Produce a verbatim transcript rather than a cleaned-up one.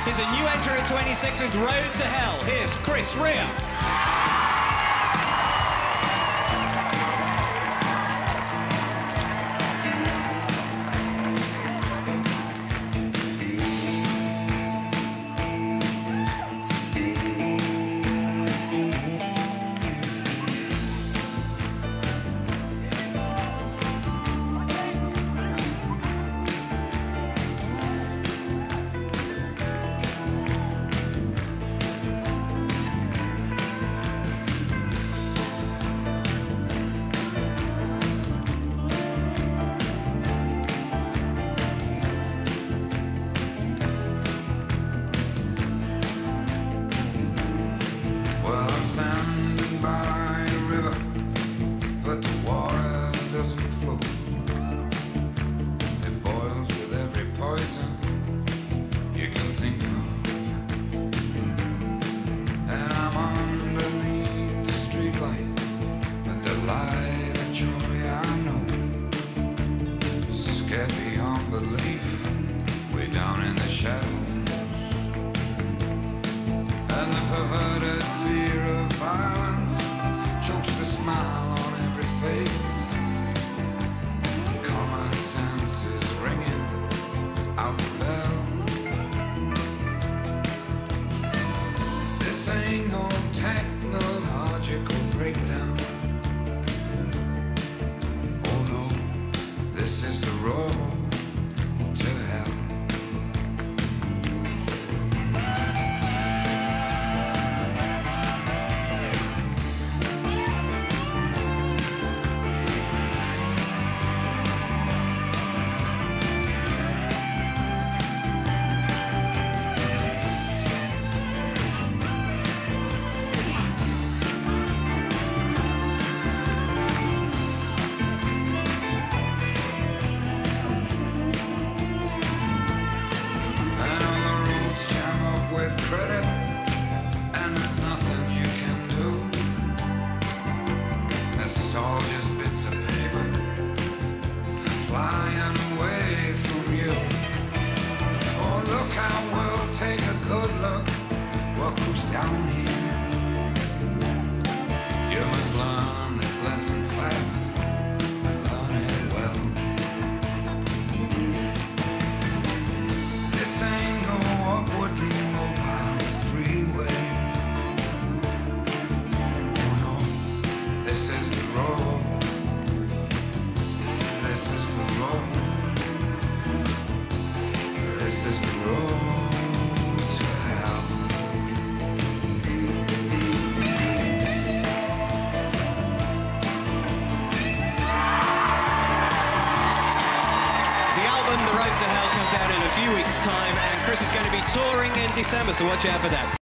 He's a new entry at twenty-six with Road to Hell. Here's Chris Rea. Beyond belief, way down in the shadows, and the perverted fear of violence chokes the smile on every face, and common sense is ringing out the bell. This ain't no technological breakdown. Oh no, this is the road to hell. Credit, and there's nothing you can do. It's all just bits of paper flying away from you. Oh, look how we'll take a good look what goes down here. You must learn this lesson fast and learn it well. This ain't no upwardly mobile freeway. Oh no, this is the road. This is the road. This is the road to hell. The album, The Road to Hell, comes out in a few weeks' time, and Chris is going to be touring in December, so watch out for that.